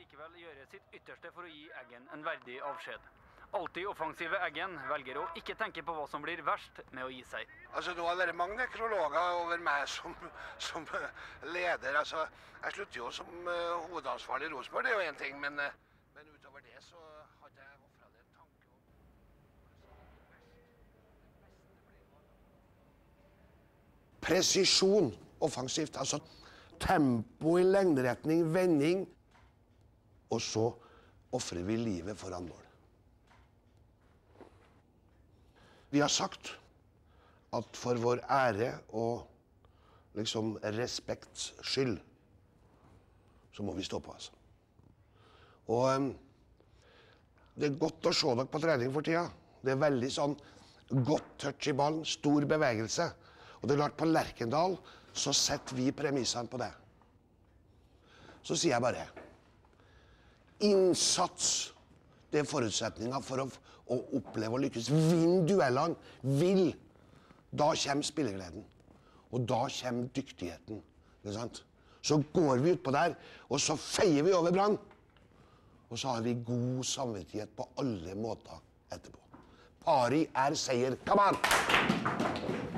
likevel gjøre sitt ytterste for å gi Eggen en verdig avskjed. Alltid offensive Eggen velger å ikke tenke på hva som blir verst med å gi seg. Altså, nå har det vært mange nekrologer over meg som leder. Altså, jeg slutter jo som hovedansvarlig i Rosenborg, det er jo en ting, men utover det så hadde jeg offret det en tanke om. Presisjon offensivt, altså tempo i lengderetning, vending, og så offrer vi livet foran mål. Vi har sagt at for vår ære og liksom respekts skyld, så må vi stå på, altså. Og det er godt å se dere på trening for tida. Det er veldig sånn godt touch i ballen, stor bevegelse. Og det er klart, på Lerkendal så setter vi premissene på det. Så sier jeg bare, innsats, det er forutsetninger for å oppleve og lykkes. Vinn duellene, vil. Da kommer spillegleden. Og da kommer dyktigheten. Ikke sant? Så går vi ut på der, og så feier vi over Brann. Og så har vi god samvittighet på alle måter etterpå. Pari er seier. Come on!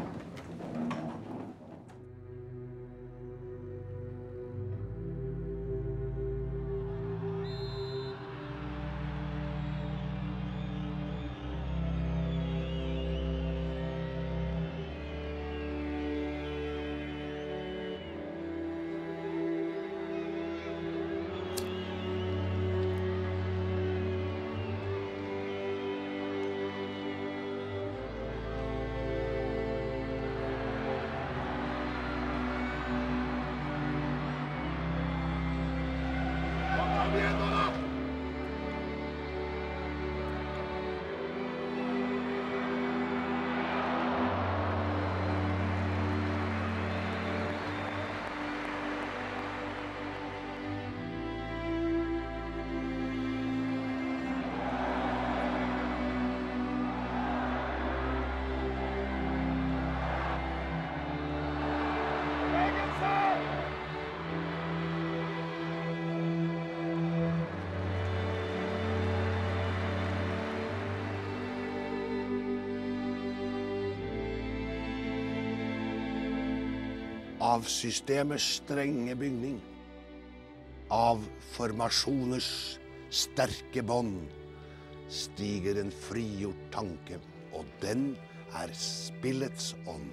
Av systemers strenge bygning, av formasjoners sterke bånd, stiger en frigjort tanke, og den er spillets ånd.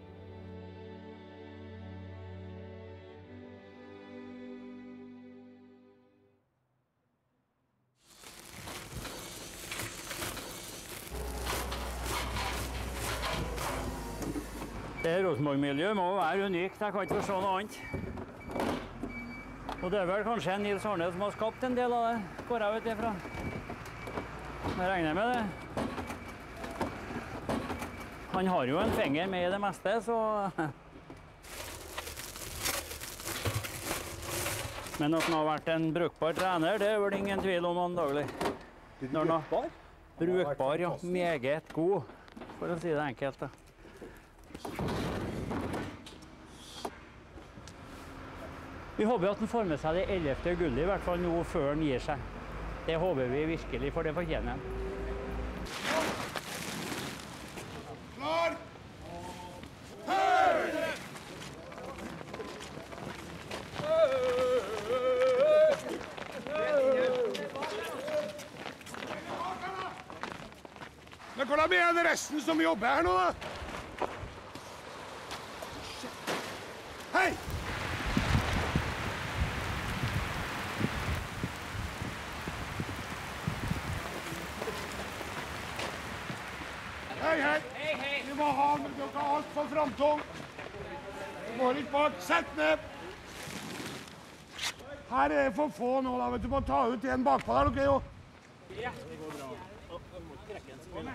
Det Rosenborg-miljøet må være unikt, jeg kan ikke forstå noe annet. Og det er vel kanskje Nils Arne som har skapt en del av det, går jeg ut ifra. Jeg regner med det. Han har jo en finger med i det meste, så... Men at han har vært en brukbar trener, det er vel ingen tvil om antagelig. Brukbar? Brukbar, ja. Meget god, for å si det enkelt, da. Vi håper at han får med seg det 11. gullet, i hvert fall nå før han gir seg. Det håper vi virkelig, for det fortjener han. Klar! Hør! Men hvordan er det resten som jobber her nå, da? Hei! Hei, hei. Hei, hei. Vi må ha dere alt for framtung. Vi går ikke bak. Sett ned. Her er det for få nå, da. Du må ta ut en bakpå der, dere jo. Ja, det går bra.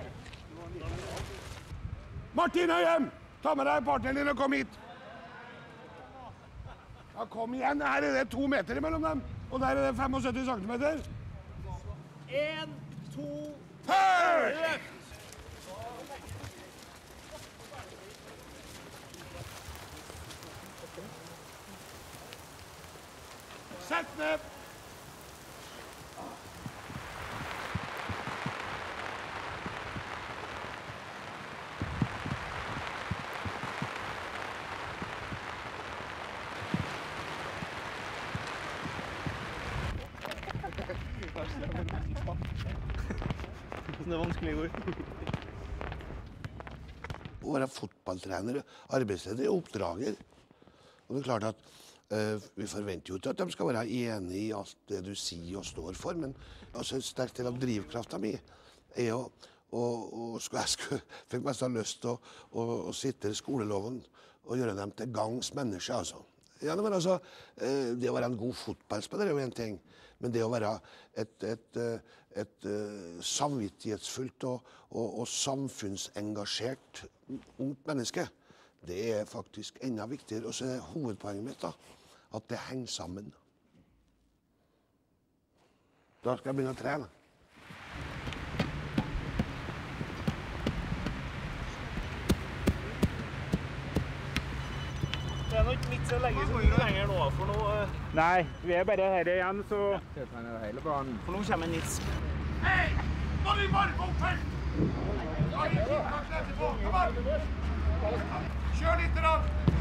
Martin Høyem, ta med deg partneren din og kom hit. Ja, kom igjen. Her er det 2 meter imellom dem. Og der er det 75 centimeter. 1, 2, Hør! Sett ned. Det er vanskelig ord. Å være fotballtrener, arbeidsleder, oppdrager. Og det er klart at vi forventer jo ikke at de skal være enige i alt det du sier og står for, men altså, en sterk del av drivkraften min er jo fikk mest lyst til å sitte i skoleloven og gjøre dem til gangs mennesker, altså. Ja, men altså, det å være en god fotballspiller er jo en ting, men det å være et samvittighetsfullt og samfunnsengasjert ungt menneske, det er faktisk enda viktigere. Og så er hovedpoenget mitt da, at det henger sammen. Da skal jeg begynne å trene. Det er nok ikke vits å legge så mye lenger nå, for nå... Nei, vi er bare her igjen, så... For nå kommer Nils. Hei! Nå er vi varme opp først! Kjør litt rann!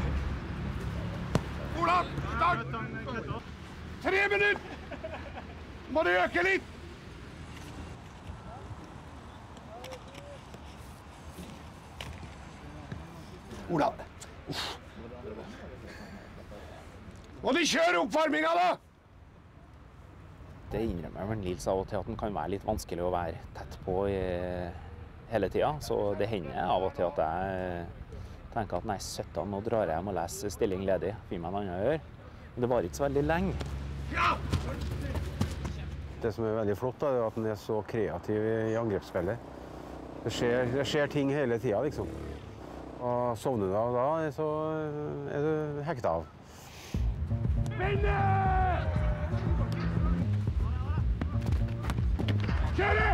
Olav, start! 3 minutter! Må du øke litt? Olav. Må du kjøre oppvarminga da? Det innrømmer vel Nils av og til at den kan være litt vanskelig å være tett på hele tiden. Så det hender av og til at jeg tenker at nei, 17, nå drar jeg hjem og leser stilling ledig. Finner meg en annen å gjøre. Men det var ikke så veldig lenge. Ja! Det som er veldig flott, er at den er så kreativ i angrepsspillet. Det skjer ting hele tiden, liksom. Og sovner du av da, så er du hekta av. Vinne! Kjøre!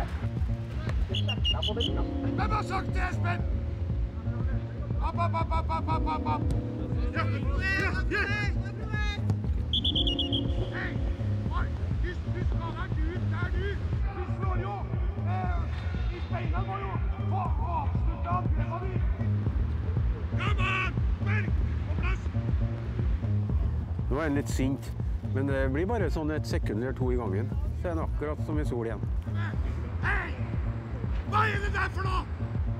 Hvem har sagt det, Espen? Opp! Hei! Du skal være ut der, du! Du slår jo! I speilene må jo få avslutte angrepet ditt! Kom an! Berg! På plass! Nå er den litt sint, men det blir bare sånn et sekund eller 2 i gangen. Så er den akkurat som i sol igjen. Hei! Hva er det der for noe?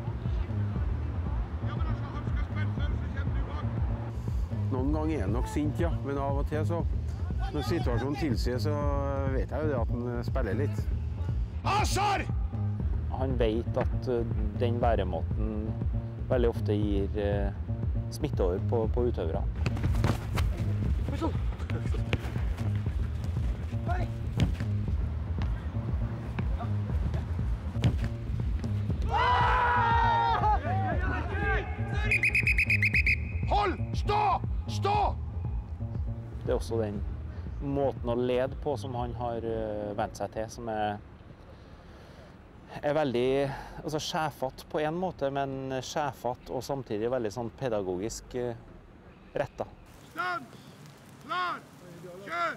Ja, men altså, han skal spille før, så kommer du bak. Noen ganger er den nok sint, ja, men av og til så, når situasjonen tilsier, så vet jeg jo det at den spiller litt. Asar! Han vet at den væremåten veldig ofte gir smitte over på utøvere. Hold! Stå! Stå! Det er også den måten å lede på som han har vent seg til, som er veldig sjefete på en måte, men sjefete og samtidig veldig sånn pedagogisk rettet. Stand! Klar! Kjør!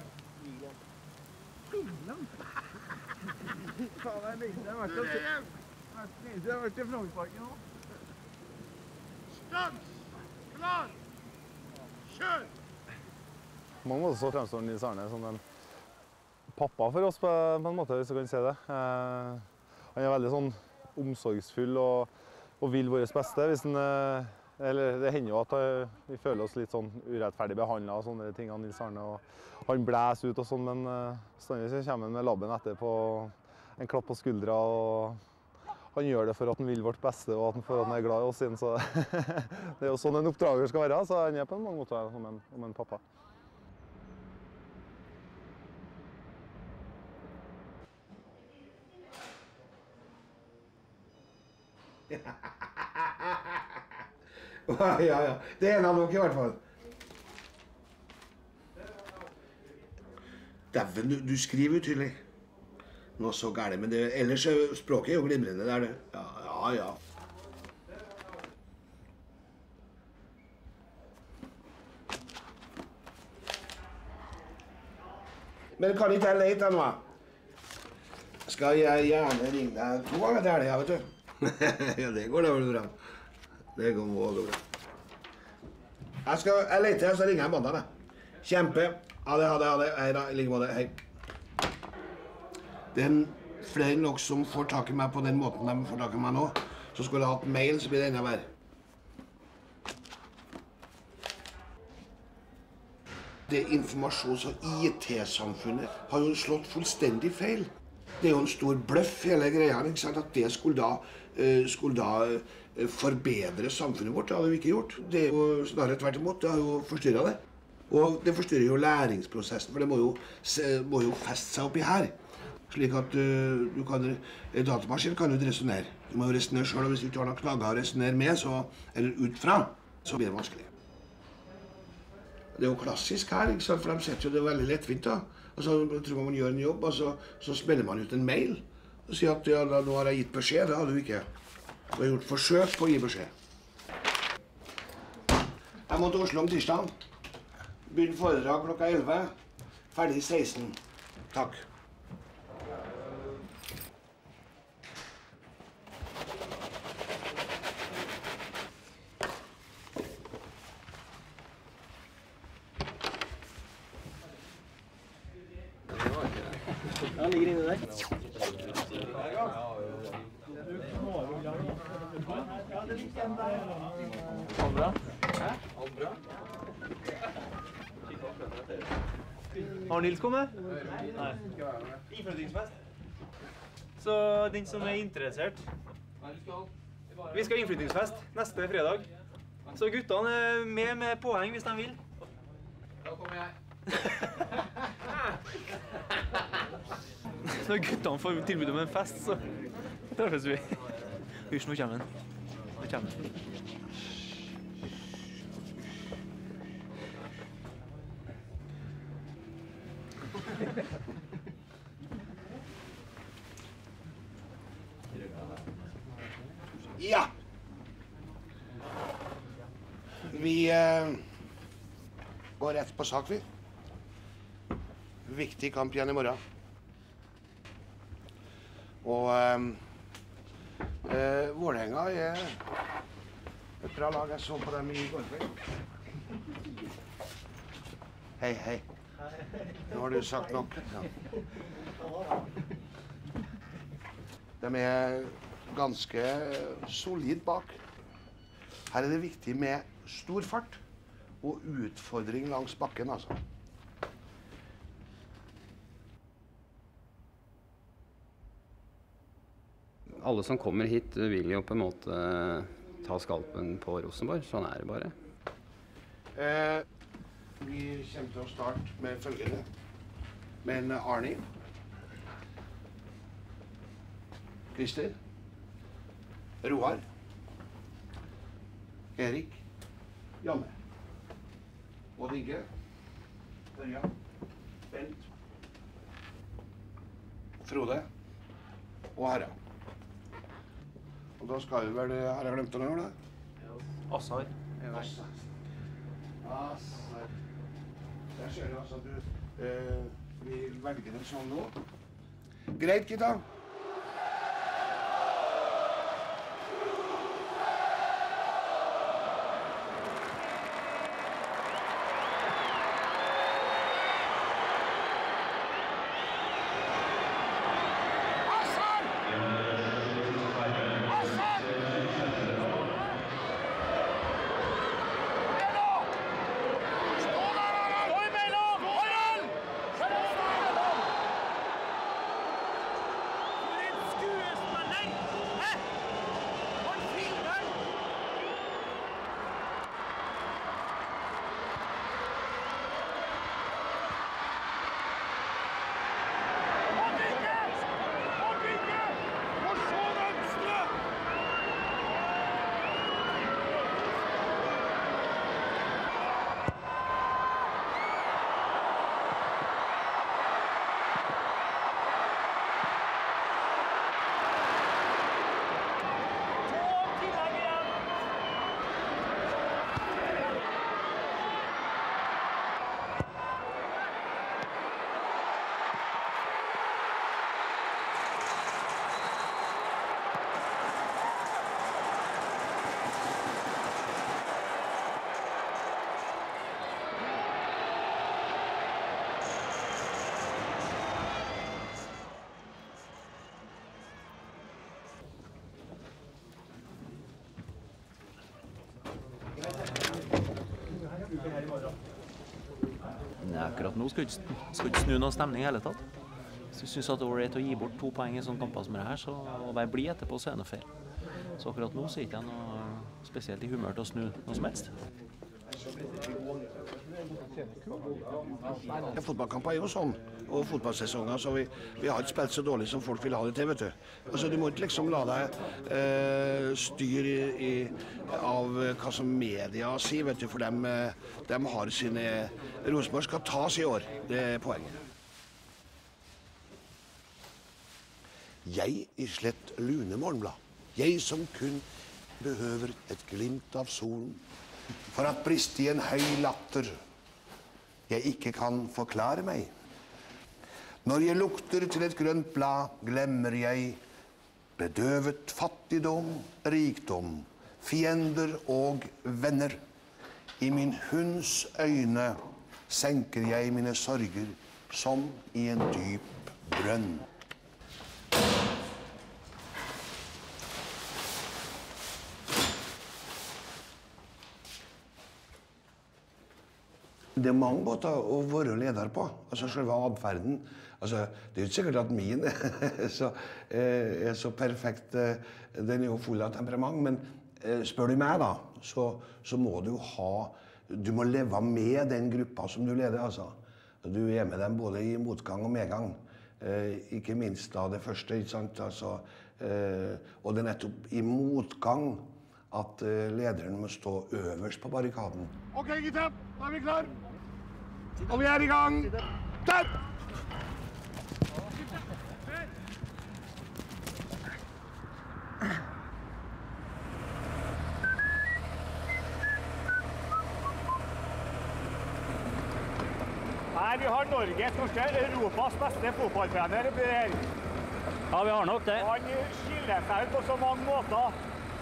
Stand! Klar! Kjør! På mange måter så fremstår Nils Arne som en pappa for oss, på en måte, hvis du kan si det. Han er veldig sånn omsorgsfull og vil vårt beste. Eller det hender jo at vi føler oss litt sånn urettferdig behandlet og sånne ting av Nils Arne. Og han blæser ut og sånn, men stadig så kommer han med labben etterpå, en klapp på skuldra. Og han gjør det for at han vil vårt beste og for at han er glad i oss inn. Så det er jo sånn en oppdrager skal være, så han er på en mange måter som en pappa. Ja. Det er en av dere i hvert fall. Dæven, du skriver utydelig. Noe så gærent, men ellers språket er jo glimrende, det er det. Ja. Men kan ikke jeg lete nå? Skal jeg gjerne ringe deg 2 ganger til helga, vet du. Ja, det går da vel bra. Det går bra. Jeg leter, så ringer jeg mandag, da. Kjempe. Ha det. Hei da, i like måte. Hei. Det flere enn dere som får tak i meg på den måten de får tak i meg nå. Så skulle jeg hatt mail, så blir det enda verre. Det informasjons- og IT-samfunnet har jo slått fullstendig feil. Det er jo en stor bløff hele greia, ikke sant? At det skulle da forbedre samfunnet vårt. Det hadde vi ikke gjort. Det er jo snarere tvert imot. Det har jo forstyrret det. Og det forstyrrer jo læringsprosessen, for det må jo feste seg oppi her. Slik at datamaskin kan jo resonere. Du må jo resonere selv, og hvis du ikke har noen knagger å resonere med, eller ut fra, så blir det vanskelig. Det er jo klassisk her, ikke sant? For de setter jo det veldig lettvint da. Og så tror man gjør en jobb, og så spiller man ut en mail og sier at ja, nå har jeg gitt beskjed. Det hadde du ikke. Du har gjort forsøk på å gi beskjed. Jeg må til Oslo om tirsdagen. Begynn foredrag klokka 11. Ferdig 16. Takk. Ja, ligger inne der. Alt bra? Hæ? Alt bra? Har Nils kommet? Nei. Innflyttingsfest. Så den som er interessert. Vi skal ha innflyttingsfest neste fredag. Så guttene er med påheng hvis de vil. Da kommer jeg. Når guttene får tilbud om en fest, så treffes vi. Hysj, nå kommer den. Nå kommer den. Ja! Vi går rett på sak, vi. Viktig kamp igjen i morgen. Og Vålerenga er et bra lag. Jeg så på dem i går kveld. Hei, hei. Nå har du sagt nok. Ja. De er ganske solid bak. Her er det viktig med stor fart og utfordring langs bakken, altså. Alle som kommer hit vil jo på en måte ta skalpen på Rosenborg, sånn er det bare. Vi kommer til å starte med følgende. Men Arni, Christer, Roar, Erik, Janne, Odd Inge, Ørjan, Bent, Frode og Harald. Og da skal vi vel, har jeg glemt å gjøre det? Assar. Assar. Jeg ser jo altså at du vil velge en sånn nå. Greit, gutta. Nei, akkurat nå skal ikke snu noen stemning I hele tatt. Hvis du synes at det er ålreit å gi bort 2 poeng I sånne kamper som det her, så å være blid etterpå så er det noe feil. Så akkurat nå så er ikke jeg noe spesielt I humør til å snu noe som helst. Fotballkamper jo sånn, og fotballsesonger, så vi har ikke spilt så dårlig som folk vil ha det til, vet du. Altså, du må ikke liksom la deg styre av hva som media sier, vet du, for de har sine... Rosenborg skal tas I år, det poenget. Jeg Islett Lune Morgenblad. Jeg som kun behøver et glimt av solen, for at briste I en høy latter jeg ikke kan forklare meg. Når jeg lukter til et grønt blad, glemmer jeg bedøvet fattigdom, rikdom, fiender og venner. I min hunds øyne senker jeg mine sorger som I en dyp brønn. Det mange måter å være leder på, altså selve adferden. Altså, det jo ikke sikkert at min er så perfekt, den jo full av temperament, men spør du meg da, så må du må leve med den gruppa som du leder, altså. Du med dem både I motgang og medgang, ikke minst da det første, ikke sant? Altså, og det nettopp I motgang at lederen må stå øverst på barrikaden. Ok, gutter, da vi klar. Og vi I gang. Der! Nei, vi har Norges første, Europas beste fotballtrener her. Ja, vi har nok det. Han skiller seg ut på så mange måter.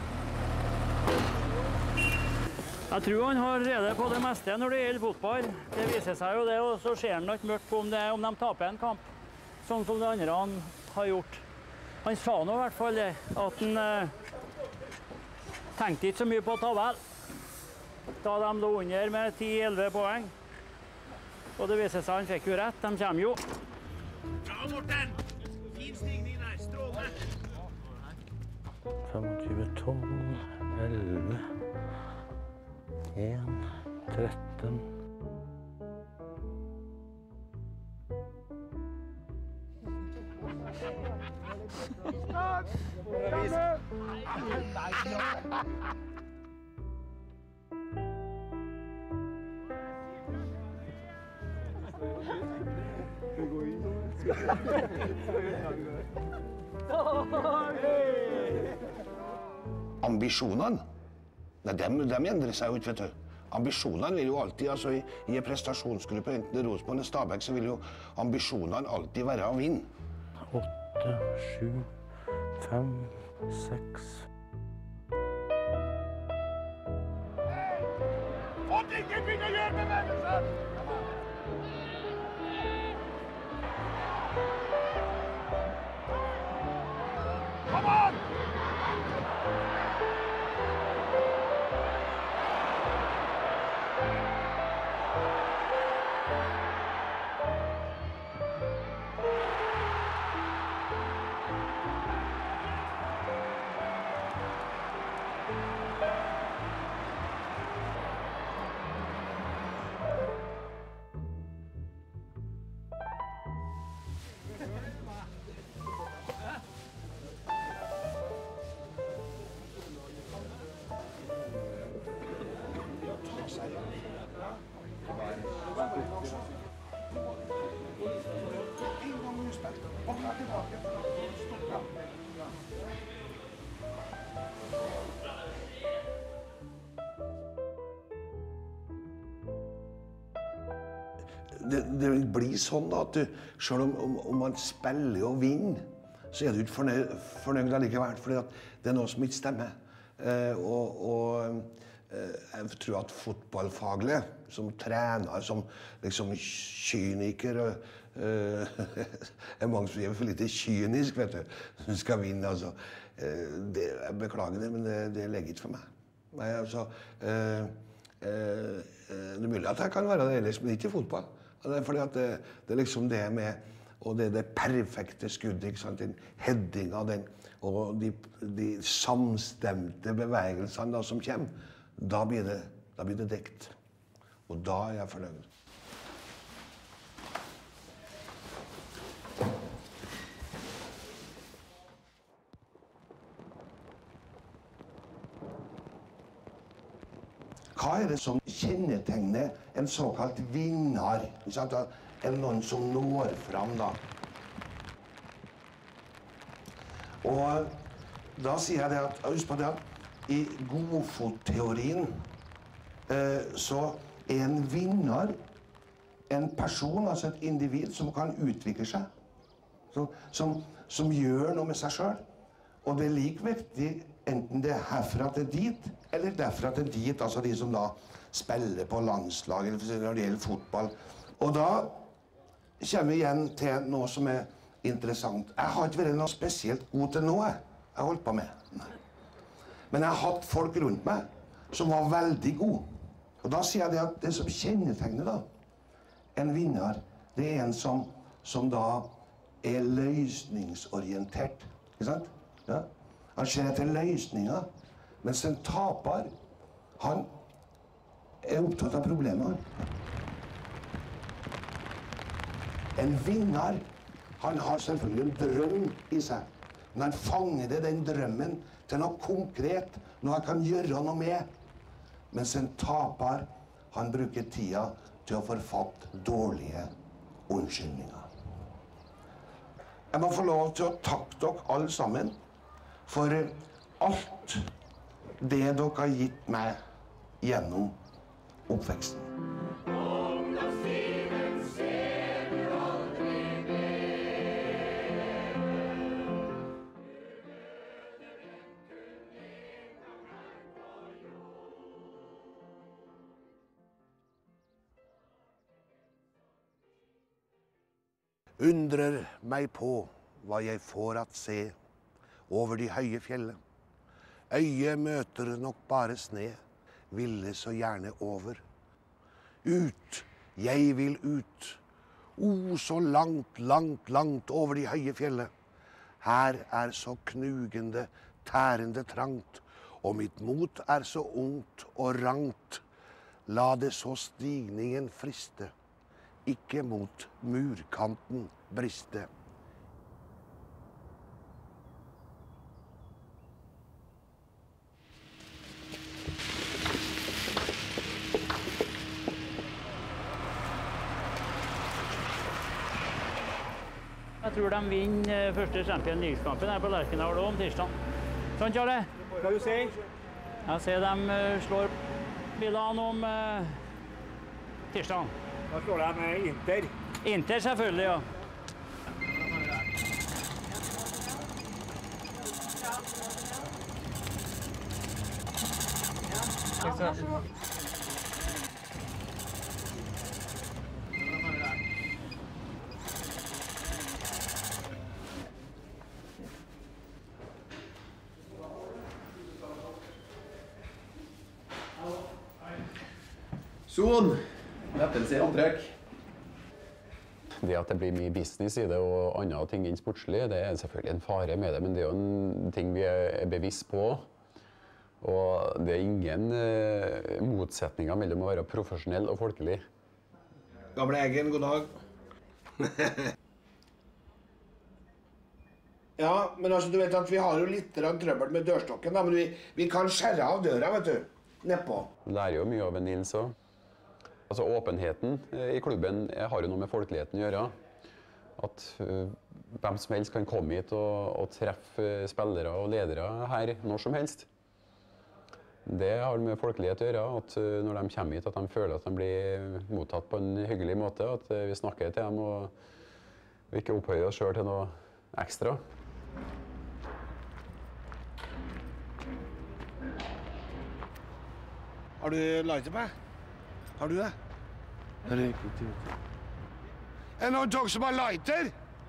Jeg tror han har rede på det meste når det gjelder fotball. Det viser seg jo det, og så ser han ikke mørkt på om de taper en kamp, sånn som de andre han har gjort. Han sa nå I hvert fall det, at han tenkte ikke så mye på tabell, da de lå under med 10-11 poeng. Og det viser seg han fikk jo rett, de kommer jo. Bra, Morten! Fin stigning der, strålende! 25, 12, 11... 1, 13. Ambisjonene, nei, de endrer seg jo ikke, vet du. Ambisjonene vil jo alltid, altså I en prestasjonsgruppe, enten det Rosenborg eller Stabæk, så vil jo ambisjonene alltid være å vinne. 8, 7, 5, 6. Og ikke begynne å gjøre bevegelser! Kom an! Det vil bli sånn da, at du, selv om man spiller og vinner, så er du ikke fornøyd allikevel, fordi at det er noe som ikke stemmer. Jeg tror at fotballfaglig, som trener, som liksom kyniker, mange som er for lite kynisk, vet du, som skal vinne, altså. Jeg beklager det, men det ligger ikke for meg. Nei, altså, Det er mulig at jeg kan være det ellers, men ikke i fotball. Det er fordi at det er liksom det med, og det er det perfekte skuddet, ikke sant? Den headinga, og de samstemte bevegelsene da, som kommer, da blir det dekt. Og da er jeg fornøyd. Hva er det som kjennetegner en såkalt vinner? En noen som når fram da. Og da sier jeg det at, husk på det at i godfotteorien så er en vinner en person, altså et individ som kan utvikle seg. Som gjør noe med seg selv. Og det er like viktig enten det er herfra til dit, eller derfra til dit, altså de som da spiller på landslag, eller når det gjelder fotball. Og da kommer vi igjen til noe som er interessant. Jeg har ikke vært noe spesielt god til noe jeg har holdt på med. Nei. Men jeg har hatt folk rundt meg som var veldig gode. Og da sier jeg det at det som kjennetegner da, en vinner, det er en som da er løsningsorientert. Ikke sant? Ja. Han ser etter løsninger, mens en taper, han er opptatt av problemer. En vinner, han har selvfølgelig en drøm i seg, men han fanger den drømmen til noe konkret, noe han kan gjøre noe med. Mens en taper, han bruker tida til å forfatte dårlige unnskyldninger. Jeg må få lov til å takke dere alle sammen for alt det dere har gitt meg gjennom oppveksten. Undrer meg på hva jeg får at se over de høye fjellet. Øyet møter nok bare sne, ville så gjerne over. Ut, jeg vil ut. Så langt, langt, langt over de høye fjellet. Her er så knugende, tærende trangt, og mitt mot er så ungt og rangt. La det så stigningen friste, ikke mot murkanten briste. Jeg tror de vinner første Champions League-kampen her på Lerkendal om tirsdag. Sånn, Jarle? Hva du sier? Jeg ser de slår Milan om tirsdag. Da slår de Inter. Inter selvfølgelig, ja. Son, lettelse i antrekk. Det at det blir mye business i det og andre ting enn sportslig, det er selvfølgelig en fare med det, men det er jo en ting vi er bevisst på. Og det er ingen motsetninger mellom å være profesjonell og folkelig. Gamle Eggen, god dag. Ja, men altså, du vet at vi har jo litt trøbbel med dørstokken, da, men vi kan skjære av døra, vet du, nedpå. Lærer jo mye av en Nils også. Altså, åpenheten i klubben har jo noe med folkeligheten å gjøre. At hvem som helst kan komme hit og treffe spillere og ledere her når som helst. Det har med folkelighet å gjøre, at når de kommer hit, at de føler at de blir mottatt på en hyggelig måte, at vi snakker til dem og ikke opphøyer oss selv til noe ekstra. Har du lighter på? Har du det? Er det ikke? Er det noen av dere som har lighter?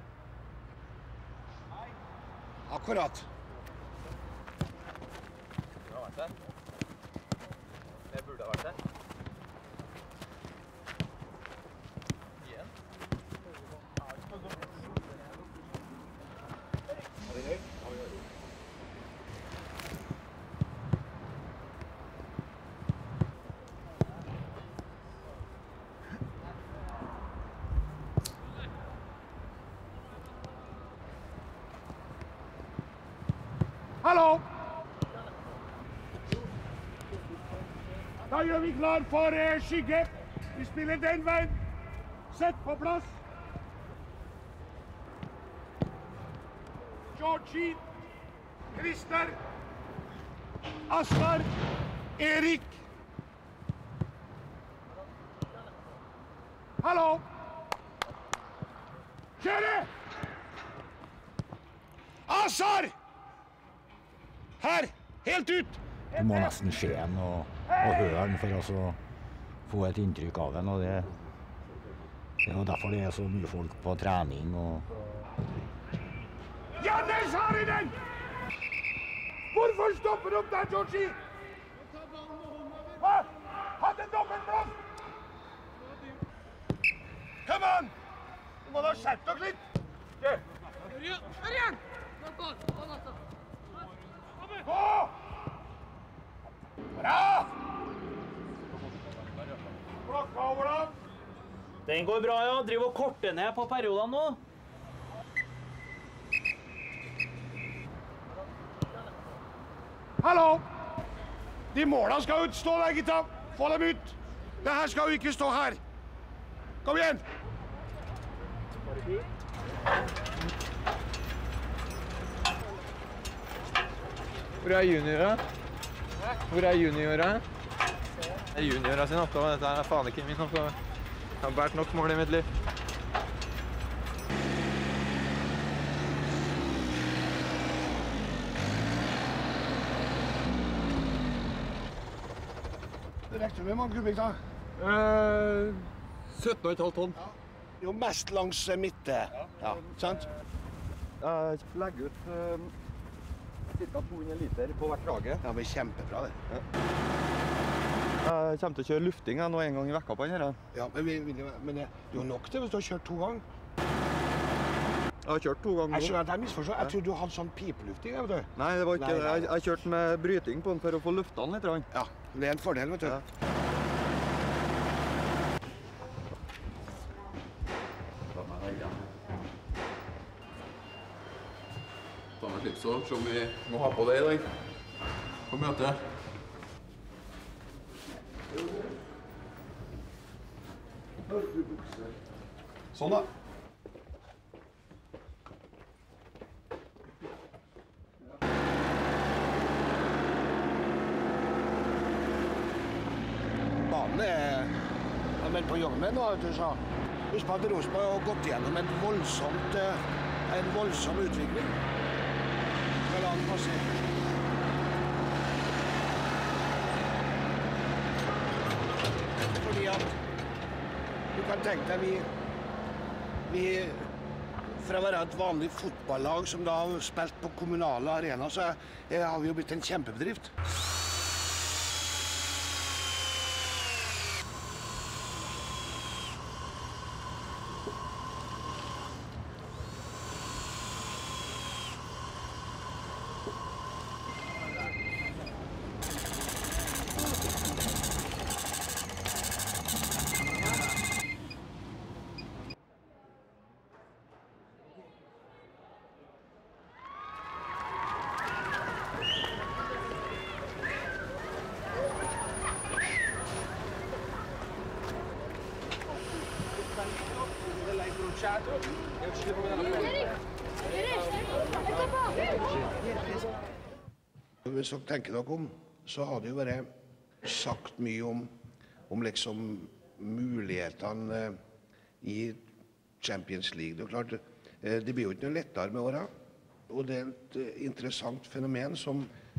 Akkurat. Det burde ha vært det. Hallo! Da gjør vi klar for skygge. Vi spiller den veien. Sett på plass. Georgie, Christer, Asgar, Erik. Hallo! Kjøre! Asar! Her! Helt ut! Du må nesten se den og høre den for å få et inntrykk av den. Og det er jo derfor det er så mye folk på trening. Jannes har i den! Hvorfor stopper du opp der, Georgie? Hva? Hadde dobbeltblås! Kom an! Du må da skjerpe dere litt! Gå! Bra! Klokka over da. Den går bra, ja. Driv og korte ned på periodene nå. Hallo! De målene skal ut. Stå der, gutta. Få dem ut. Det her skal jo ikke stå her. Kom igjen! Hvor er juniorene? Hvor er juniorene? Det er juniorene sin oppgave. Dette er faen ikke min oppgave. Jeg har vært nok mål i mitt liv. Det vekter med mange kubikk da. 17,5 tonn. Jo mest langs midte. Ja, sant? Jeg legger ut ca. 200 liter på hvert krage. Ja, men kjempebra det. Jeg kommer til å kjøre lufting nå en gang i vekka på den her. Ja, men det er jo nok det hvis du har kjørt 2 ganger. Jeg har kjørt 2 ganger. Jeg skjønner at jeg misforstår. Jeg trodde du hadde sånn pipelufting, vet du. Nei, det var ikke det. Jeg kjørte med bryting på den for å få lufta den litt. Ja, det er en fordel, vet du. Ja. Ta med slipset og se om vi må ha på det i dag. På møte. Sånn da. Banen er meldt på å jobbe med nå, vet du, så. Husk på at Rosenborg har gått gjennom en voldsom utvikling. Vel an passert. Fordi at du kan tenke deg vi fra å være et vanlig fotballag som da har spilt på kommunale arenaer, så har vi jo blitt en kjempebedrift. Hvis dere tenker dere om, så har det jo vært sagt mye om liksom mulighetene i Champions League. Det er klart, det blir jo ikke noe lettere med åra. Og det er et interessant fenomen som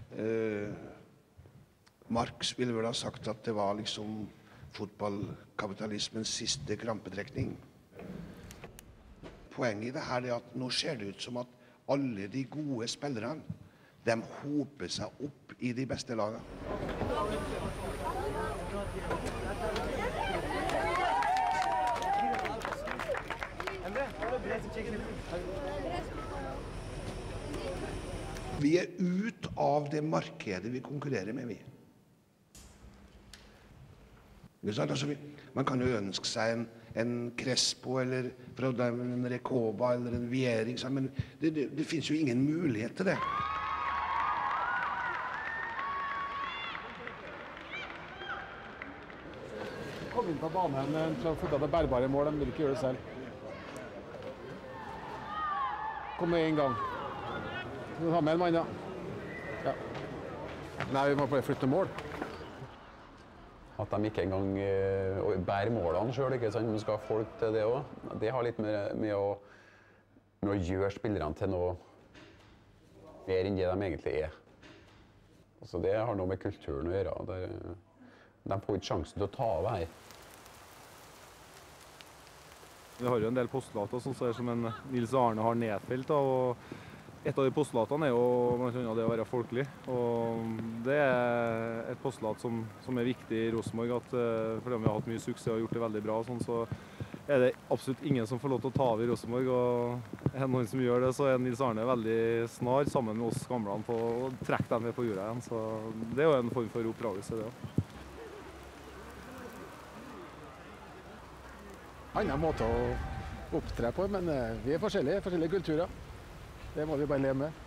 Marx ville vel ha sagt at det var liksom fotballkapitalismens siste krampetrekning. Poenget i det her er at nå ser det ut som at alle de gode spillerne, de hoper seg opp i de beste lagene. Vi er ut av det markedet vi konkurrerer med, vi. Altså, man kan jo ønske seg en Crespo, eller en Recoba, eller en Viering, men det finnes jo ingen mulighet til det. komme inn på banen til å få det bærbare mål. De vil ikke gjøre det selv. Kom med en gang. Du har med en mann, ja. Ja. Nei, vi må bare flytte mål. At de ikke engang bærer målene selv, ikke sant? De skal ha folk til det også. Det har litt med å gjøre spillerne til noe mer enn det de egentlig er. Altså, det har noe med kulturen å gjøre. De får ikke sjansen til å ta av det her. Vi har jo en del postulater som en Nils Arne har nedfelt. Og et av de postulatene er jo blant annet det å være folkelig. Og det er et postulat som er viktig i Rosenborg. At fordi vi har hatt mye suksess og gjort det veldig bra, så er det absolutt ingen som får lov til å ta av i Rosenborg. Og er det noen som gjør det, så er Nils Arne veldig snar sammen med oss gamlene på å trekke dem med på jorda igjen. Så det er jo en form for oppdragelse, det også. Annen måte å opptre på, men vi er forskjellige kulturer. Det må vi bare leve med.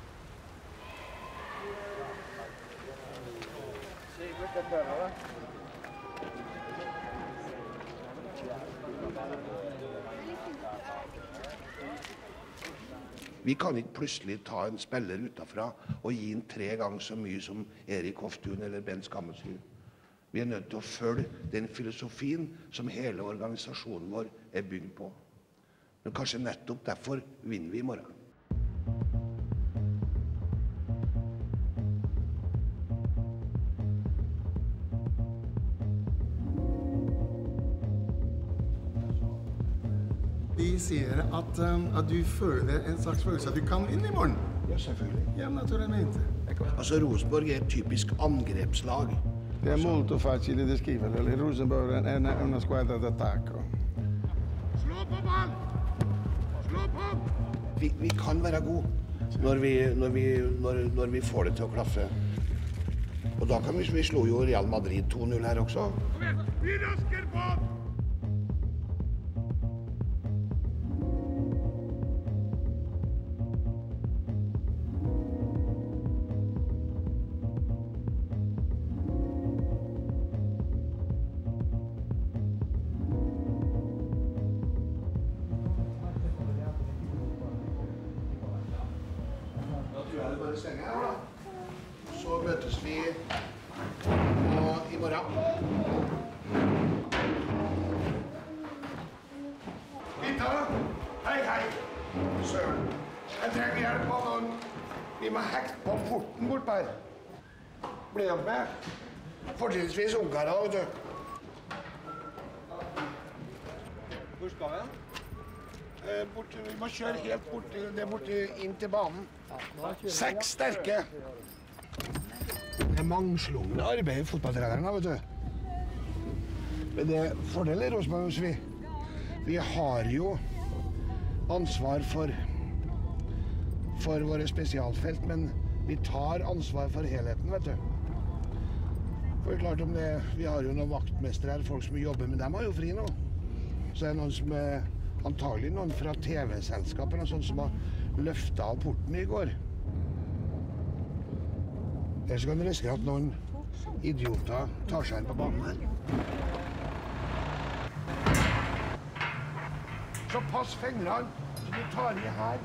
Vi kan ikke plutselig ta en spiller utenfra og gi han 3 ganger så mye som Erik Hoftun eller Ben Skammelsrud. Vi er nødt til å følge den filosofien som hele organisasjonen vår er bygd på. Men kanskje nettopp derfor vinner vi i morgen. De sier at du føler en slags følelse at du kan vinne i morgen. Ja, selvfølgelig. Ja, naturligvis. Altså, Rosenborg er et typisk angrepslag. Det är molto facile di scrivere. Rosenborg è una squadra d'attacco. Slå på ball! Slå på! Vi kan være gode når vi får det til å klaffe. Og da kan vi slå jo Real Madrid 2-0 her også. Kom igjen, vi rasker på! Så møtes vi i morgen. Gutta, hei. Søren, jeg trenger hjelp av noen. Vi må hekte på porten bort her. Blir dere med? Fortrinnsvis ungarer, vet du. Hvor skal vi? Vi må kjøre helt bort inn til banen. 6 sterke. Det er mangslungne arbeid i fotballtrenerne, vet du. Men det er fordel i Rosenborg. Vi har jo ansvar for våre spesialfelt, men vi tar ansvar for helheten, vet du. For det er klart om det, vi har jo noen vaktmestere her, folk som jobber, men de har jo fri nå. Så er det noen som er antagelig noen fra TV-selskapene, sånn som har løftet av porten i går. Ellers kan du risikere at noen idioter tar seg inn på banen her. Så pass fingrene, så du tar i her.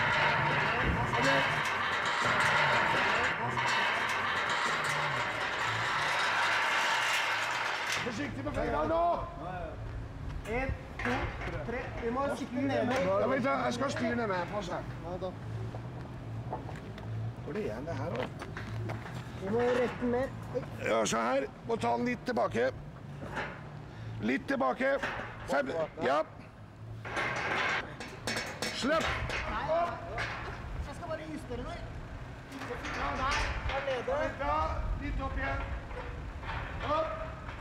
Forsiktig med fingrene nå! 1, 2, 3. Vi må styre ned. Ja, vent da, jeg skal styre ned med. Pass her. Ja, da. Hvor er det igjen det her, da? Vi må rette mer. Ja, så her. Må ta den litt tilbake. Litt tilbake. 5. Ja. Slipp. Nei. Jeg skal bare justere det. Ja, der nede. Ja, litt opp igjen. Opp.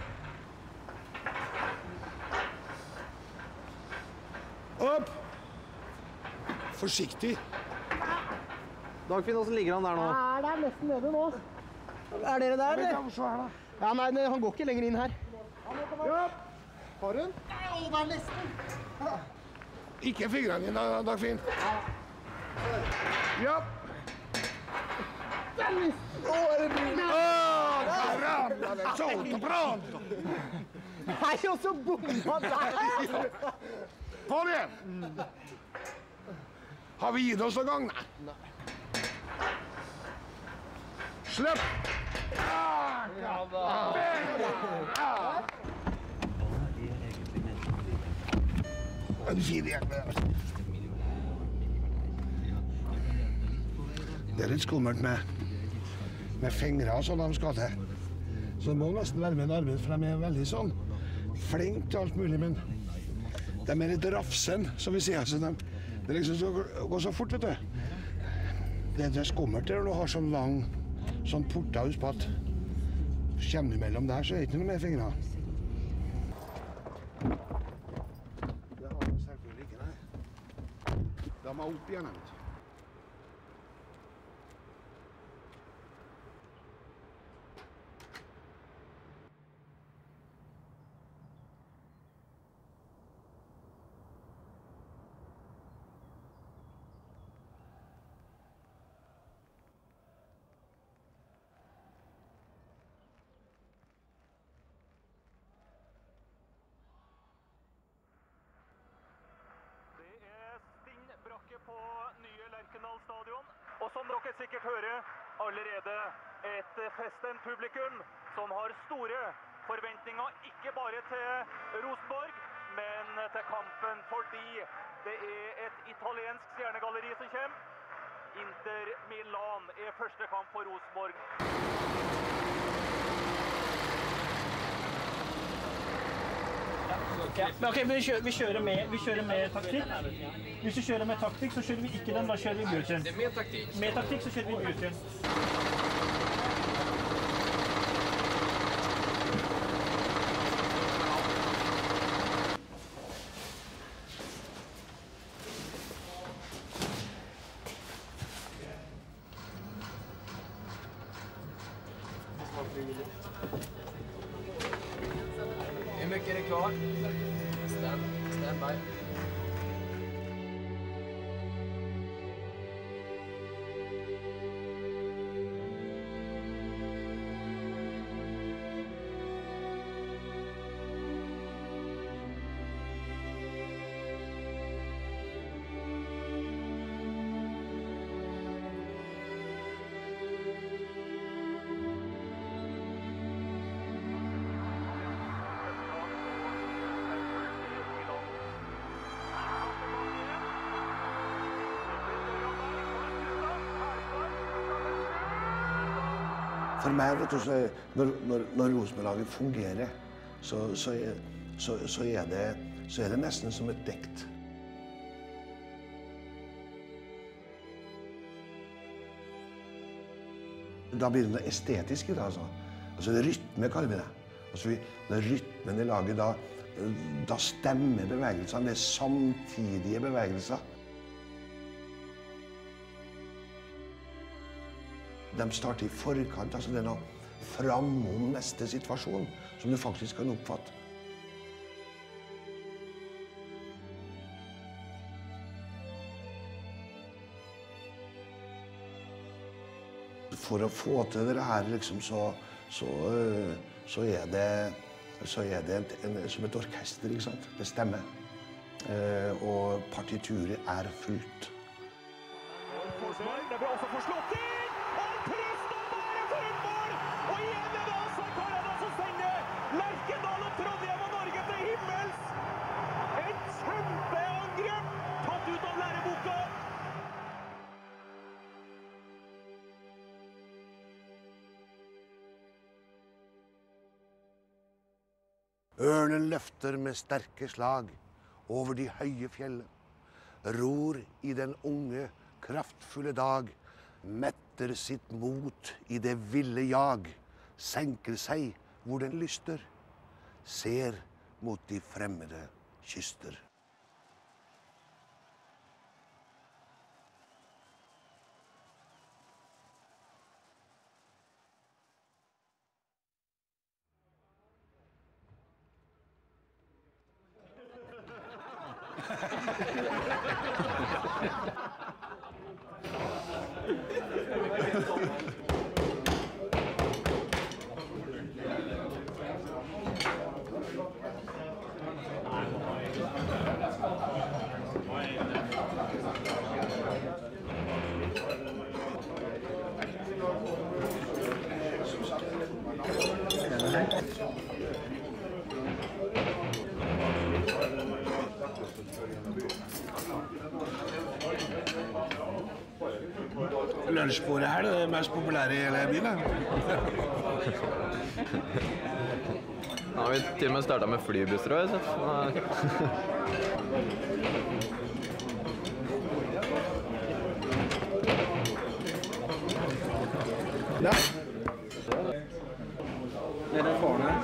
Opp! Forsiktig. Dagfinn, hvordan ligger han der nå? Ja, det er nesten nede nå. Er dere der, eller? Se her, da. Ja, nei, han går ikke lenger inn her. Ja. Har du den? Å, det er nesten. Ikke fingrene dine, Dagfinn. Ja. Å, er det bra? Caramba, del solito, pronto. Nei, og så bomma der! På det! Har vi gitt oss noen gang? Nei. Slipp! En fin gjeng. Det er litt skummelt med fingre og sånn de skal til. Så det må nesten være med en arbeid, for de er veldig sånn flink til alt mulig, men de er litt rafsen, som vi sier. Så det liksom går så fort, vet du. Det er skummelt når du har sånn lang, sånn porta, husk på at kommer du mellom der, så er det ikke noe mer fingre. Det har du selvfølgelig ikke, nei. Da må jeg opp igjen, vet du. På nye Lerkendal stadion. Og som dere sikkert hører, allerede et festent publikum som har store forventninger, ikke bare til Rosenborg, men til kampen, fordi det er et italiensk stjernegalleri som kommer. Inter Milan er første kamp for Rosenborg. Men ok, vi kjører med taktikk. Hvis vi kjører med taktikk, så kjører vi ikke den, da kjører vi Bjørkjøn. Det er med taktikk. Med taktikk så kjører vi Bjørkjøn. Hur mycket är det kvar? Stand by. For meg, vet du, når Rosenborg-laget fungerer, så er det nesten som et dikt. Da blir det noe estetisk i det, altså. Altså rytme kaller vi det. Altså når rytmen i laget, da stemmer bevegelsene, det er samtidige bevegelser. De starter i forkant, altså det er noe framom neste situasjon som du faktisk kan oppfatte. For å få til det her, liksom, så er det som et orkester, ikke sant? Det stemmer. Og partituret er fullt. Det blir også forslått inn! Og Trøsten bare for et mål! Og igjen er det altså Karada som sender Lerkendal og Trondheim og Norge til himmels! Et kjempeangrep tatt ut av læreboka! Ørnen løfter med sterke slag over de høye fjellene, ror i den unge, kraftfulle dag, metter sitt mot i det ville jag, senker seg hvor den lyster, ser mot de fremmede kyster. Lunsjbordet her er det mest populære i hele byen. Nå har vi til og med startet med flybusser også, Nei. Er det faren her?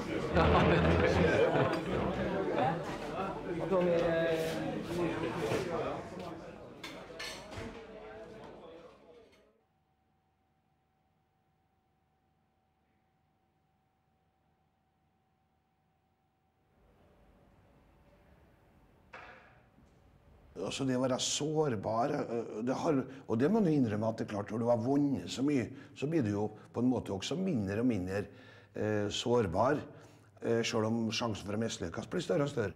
Altså det å være sårbar, og det må du innrømme at det er klart, når du har vunnet så mye, så blir du jo på en måte også mindre og mindre sårbar, selv om sjansen for å mislykkes blir større og større.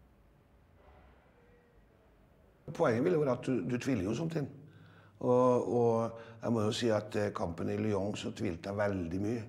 Poenget vil jo være at du tviler jo sånt inn. Og jeg må jo si at kampen i Lyon så tvilte jeg veldig mye.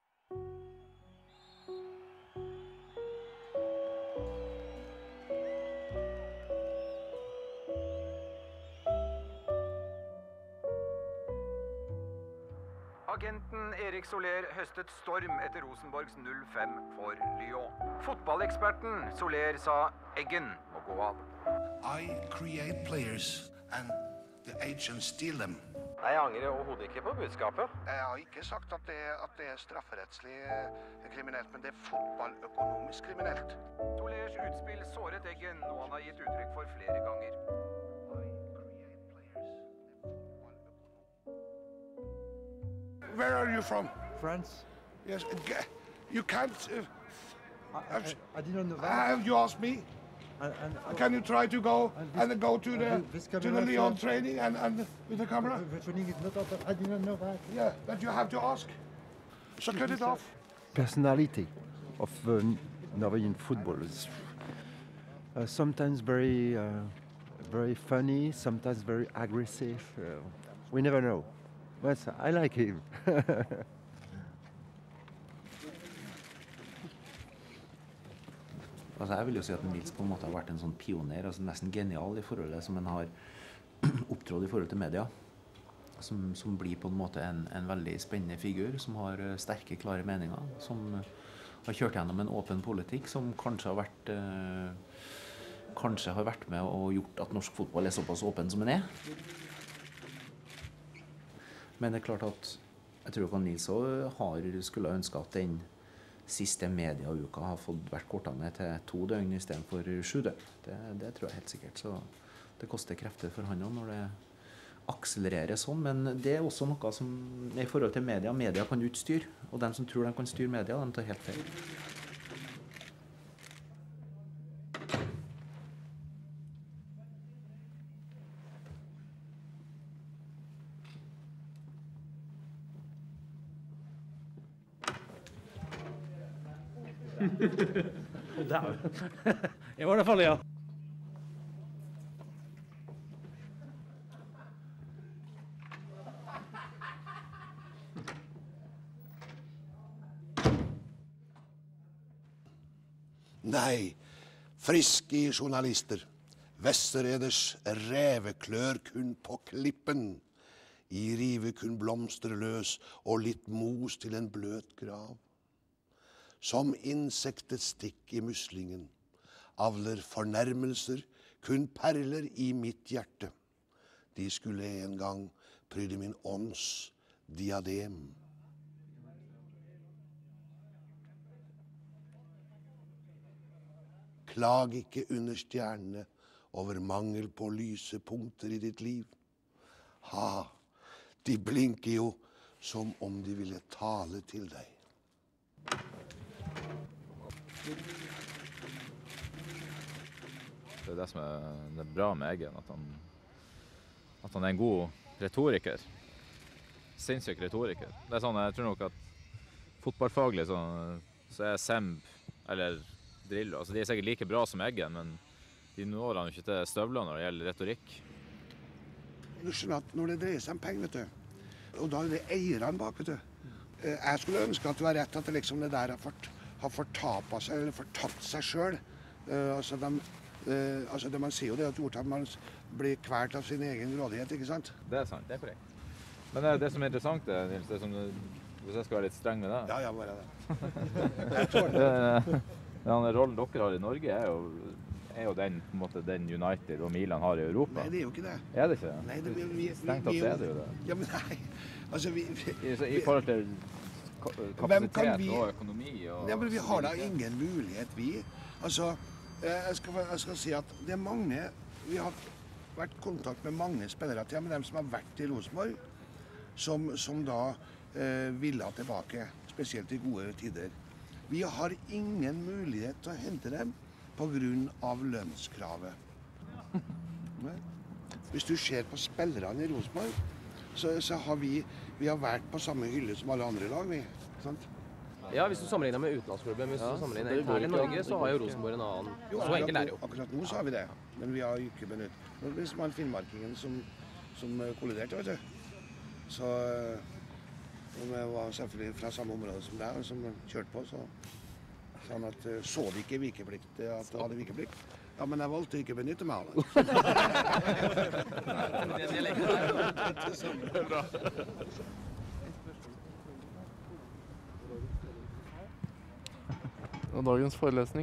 Agenten Erik Soler høstet storm etter Rosenborgs 0-5 for Lyon. Fotballeksperten Soler sa Eggen må gå av. I create players and the agents steal them. Nei, jeg angrer overhodet ikke på budskapet. Jeg har ikke sagt at det er strafferettslig kriminelt, men det er fotballøkonomisk kriminelt. Solers utspill såret Eggen, noe han har gitt uttrykk for flere ganger. Where are you from? France. Yes, you can't... I didn't know that. Have you asked me? Can you try to go and go to the Lyon training and with the camera? The training is not up. I didn't know that. Yeah, but you have to ask. So cut it off. Personality of Norwegian football is sometimes very funny, sometimes very aggressive. We never know. But I like him. Altså, jeg vil jo si at Nils på en måte har vært en sånn pioner, altså nesten genial i forholdet som han har opptrådt i forhold til media. Som blir på en måte en veldig spennende figur, som har sterke, klare meninger, som har kjørt gjennom en åpen politikk, som kanskje har vært med og gjort at norsk fotball er såpass åpen som den er. Men det er klart at jeg tror at Nils skulle ønske at den siste mediauka har fått vært kortet ned til 2 døgn i stedet for 7 døgn. Det tror jeg helt sikkert. Så det koster krefter for han også når det akselererer sånn. Men det er også noe som i forhold til media. Media kan jo ikke styre. Og de som tror de kan styre media, de tar helt feil. I hvert fall, ja. Nei, friske journalister. Vessereders reveklør kun på klippen. I rive kun blomster løs og litt mos til en bløt grav. Som insektets stikk i muslingen, avler fornærmelser, kun perler i mitt hjerte. De skulle en gang pryde min ånds diadem. Klag ikke under stjernene over mangel på lyse punkter i ditt liv. Ha, de blinker jo som om de ville tale til deg. Det er det som er bra med Eggen, at han er en god retoriker. Sinnssyk retoriker. Det er sånn, jeg tror nok at fotballfaglig så er Semb, eller Drillo, altså de er sikkert like bra som Eggen, men de når han ikke til støvler når det gjelder retorikk. Du skjønner at når det dreier seg om penger, vet du, og da er det eierne bak, vet du. Jeg skulle ønske at du har rett at det liksom det der har fortapet seg, eller fortapt seg selv. Altså man sier jo det at ordtatt man blir kvalt av sin egen grådighet, ikke sant? Det er sant, det er korrekt. Men det er det som er interessant, Nils, det som, hvis jeg skal være litt streng med deg. Ja, bare det. Den rollen dere har i Norge er jo den, på en måte, den United og Milan har i Europa. Nei, det er jo ikke det. Er det ikke? Nei, Strengt tatt er det jo det. Ja, men nei. Altså, I forhold til kapasitet og økonomi og... Ja, men vi har da ingen mulighet, vi. Altså, jeg skal si at det er mange, vi har vært i kontakt med mange spillere til, med dem som har vært i Rosenborg, som da ville ha tilbake, spesielt i gode tider. Vi har ingen mulighet til å hente dem på grunn av lønnskravet. Hvis du ser på spillerne i Rosenborg, så har vi har vært på samme hylle som alle andre lag, vi. Sant? Ja, hvis du sammenligner med utenlandsklubben, hvis du sammenligner internt i Norge, så har jo Rosenborg en annen. Jo, så enkelt er det jo. Akkurat nå så har vi det, men vi har ikke benyttet. Hvis man finnmarkingen som kolliderte, vet du. Så vi var selvfølgelig fra samme område som deg, som kjørte på, så sa han at så de ikke vikeplikt, at det hadde vikeplikt. Ja, men jeg valgte ikke å benytte meg av det. Det er bra. Og dagens forelesning.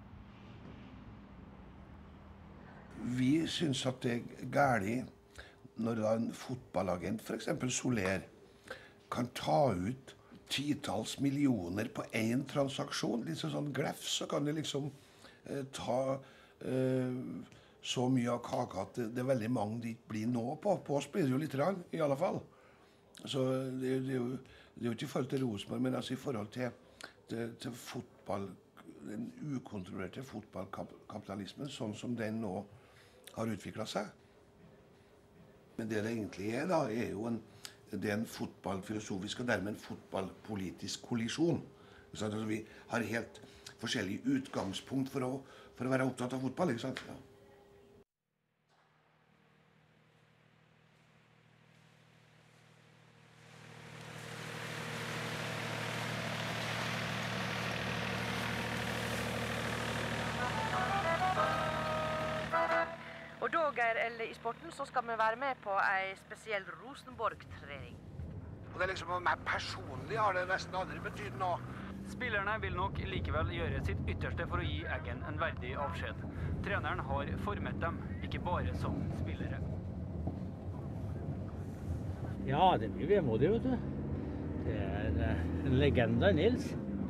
Vi synes at det er galt når da en fotballagent, for eksempel Soler, kan ta ut titalls millioner på en transaksjon. Litt sånn gleff, så kan de liksom ta så mye av kaka at det er veldig mange de ikke blir nå på. På oss blir det jo litt rann, i alle fall. Så det er jo ikke i forhold til Rosenborg, men altså i forhold til fotball, den ukontrollerte fotballkapitalismen, sånn som den nå har utviklet seg. Men det egentlig er da, er jo det er en fotballfilosofisk og dermed en fotballpolitisk kollisjon. Så vi har helt forskjellig utgangspunkt for å være opptatt av fotball, ikke sant? Ja. Og da, Geir, eller i sporten, så skal vi være med på en spesiell Rosenborg-trening. Og det er liksom, meg personlig har det nesten aldri betydd noe. Spillerne vil nok likevel gjøre sitt ytterste for å gi Eggen en verdig avskjed. Treneren har formet dem, ikke bare som spillere. Ja, det blir vemodig, vet du. Det er en legende, Nils.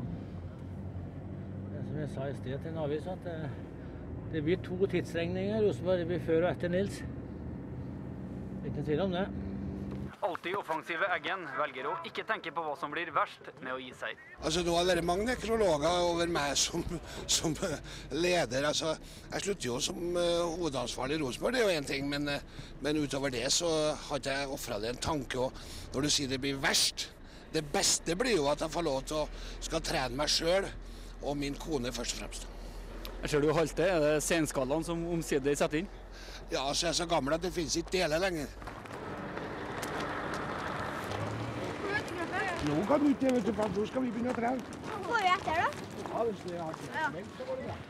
Det som jeg sa i sted til en avis, at det blir 2 tidsregninger, Rosenborg. Det blir før og etter Nils. Ikke tvil om det. Alltid offensive Eggen velger å ikke tenke på hva som blir verst med å gi seg. Altså, nå er det mange nekrologer over meg som leder. Altså, jeg slutter jo som hovedansvarlig i Rosenborg, det er jo en ting, men utover det så har ikke jeg offret det en tanke. Og når du sier det blir verst, det beste blir jo at jeg får lov til å skal trene meg selv og min kone først og fremst. Jeg ser du halter. Er det senskalaen som omsider setter inn? Ja, så jeg er så gammel at det finnes ikke deler lenger. Nå kan du ikke, vet du, for nå skal vi begynne å trene. Går vi etter, da? Ja, hvis det har ikke meldt, så går det bra.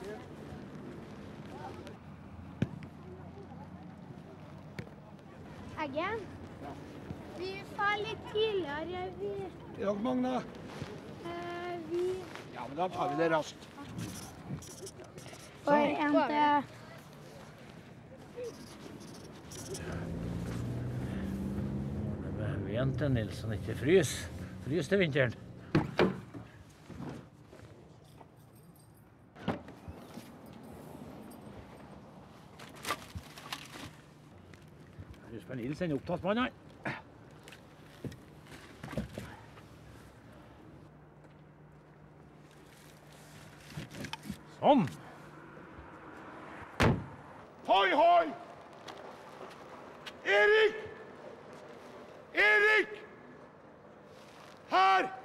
Eggen? Vi får litt tidligere. Er dere mange, da? Ja, men da tar vi det raskt. Og en til. Vent til Nilsson ikke frys. Frys til vinteren. Husk på Nils, en opptatt mann, han. Sånn. Hoi, hoi! Erik! Erik! Her!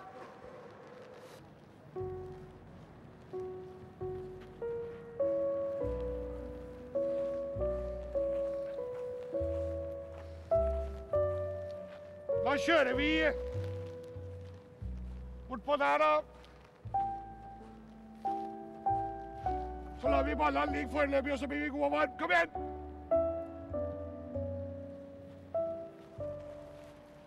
Da kjører vi bort på der, da. Så lar vi ballene ligge foreløpig, og så blir vi gode og varme. Kom igjen!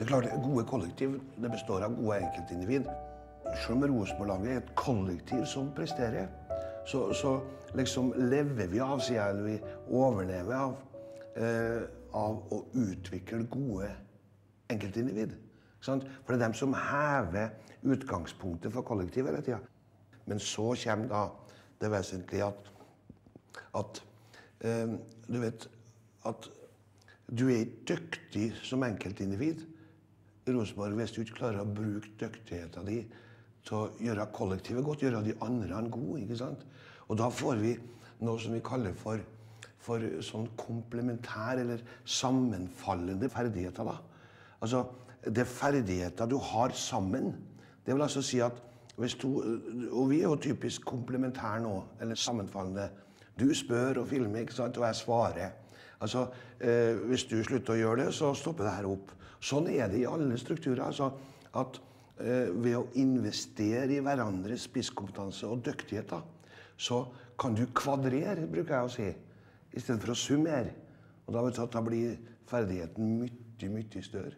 klart, gode kollektiv det består av gode enkeltindivid. Selv om Rosenborg-laget er et kollektiv som presterer, så liksom lever vi av, sier jeg, eller vi overlever av å utvikle gode enkeltindivid. For det er dem som hever utgangspunktet for kollektivet hele tiden. Men så kommer da det vesentlige at du vet at du er dyktig som enkeltindivid i Rosenborg hvis du ikke klarer å bruke dyktigheten din til å gjøre kollektivet godt, gjøre de andre gode, ikke sant? Og da får vi noe som vi kaller for sånn komplementær eller sammenfallende ferdigheter da. Altså, det ferdigheter du har sammen, det vil altså si at hvis du, og vi er jo typisk komplementær nå, eller sammenfallende. Du spør og filmer, ikke sant, og jeg svarer. Altså, hvis du slutter å gjøre det, så stopper det her opp. Sånn er det i alle strukturer, altså at ved å investere i hverandres spisskompetanse og dyktigheter, så kan du kvadrere, bruker jeg å si, i stedet for å summere. Og da vet du at da blir ferdigheten mye større.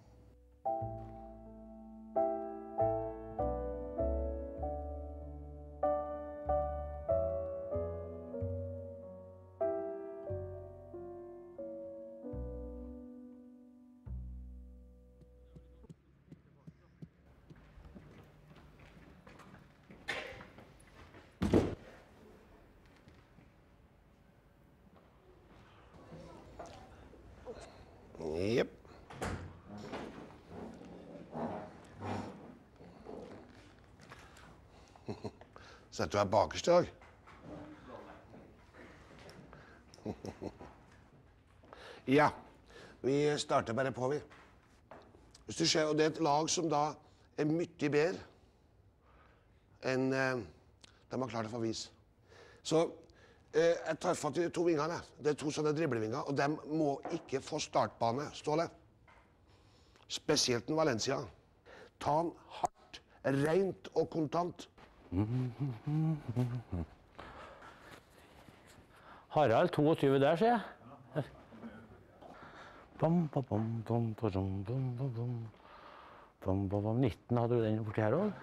Jepp. Setter du deg bakerst i dag? Ja, vi starter bare på, vi. Hvis du ser, og det er et lag som da er mye bedre enn de har klart å få vise. Så jeg tar fatt i to vingene. Det er to sånne driblevinger, og de må ikke få startbane, Ståle. Spesielt den Valencia. Ta den hardt, rent og kontant. Harald, 22 der, ser jeg. Bam, bam, bam, bam, bam, bam, bam, bam. Bam, bam, bam. 19 hadde du den borti her også.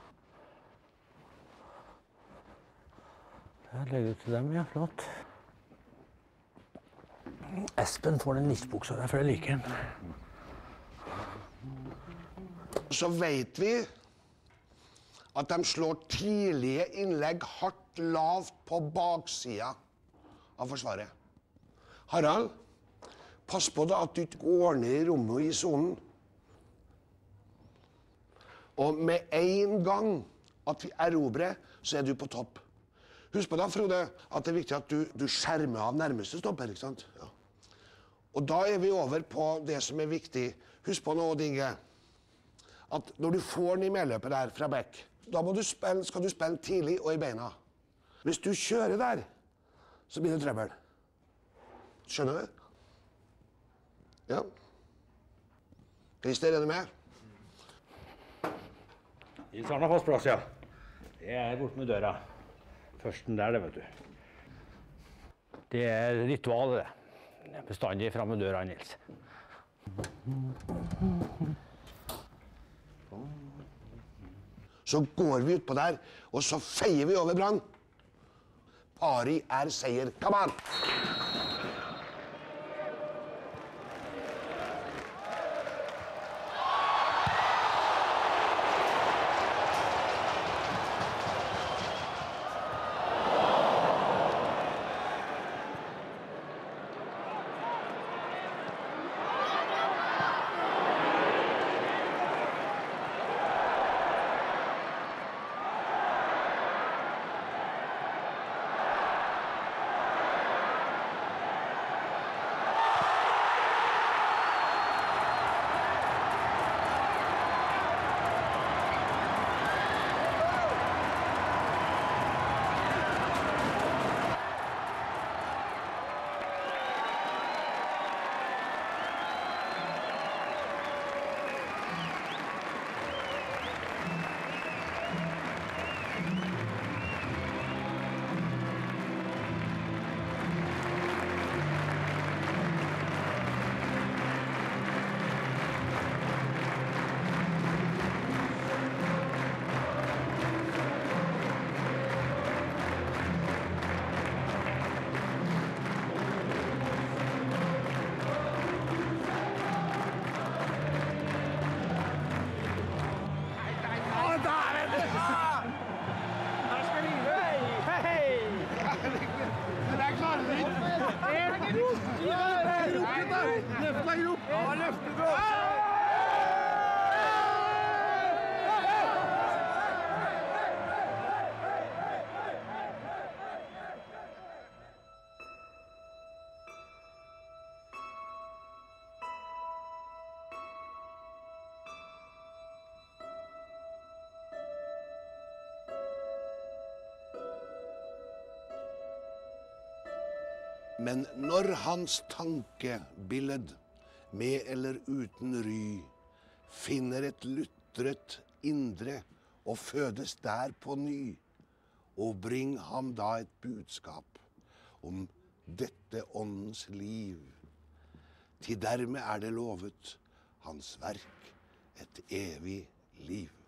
Jeg legger ut til dem, ja, flott. Espen får den listbuksa der, for jeg liker den. Så vet vi at de slår tidlige innlegg hardt lavt på baksida av forsvaret. Harald, pass på da at du ikke går ned i rommet og i zonen. Og med en gang at vi erobrer, så er du på topp. Husk på da, Frode, at det er viktig at du skjermer av nærmeste stopper, ikke sant? Ja. Og da er vi over på det som er viktig. Husk på nå, Dinge, at når du får den i medløpet der fra bekk, da skal du spille tidlig og i beina. Hvis du kjører der, så blir det trøbbel. Skjønner du? Ja. Christer, er du med? Nils Arne har fått plass, ja. Det er bort med døra. Førsten der, det vet du. Det er ritualet, det. Bestandig frem med døra, Nils. Så går vi utpå der, og så feier vi over Brann. Pari er seier. Come on! Men når hans tankebilled, med eller uten ry, finner et lutret indre og fødes der på ny, og bring ham da et budskap om dette åndens liv. Til dermed er det lovet hans verk et evig liv.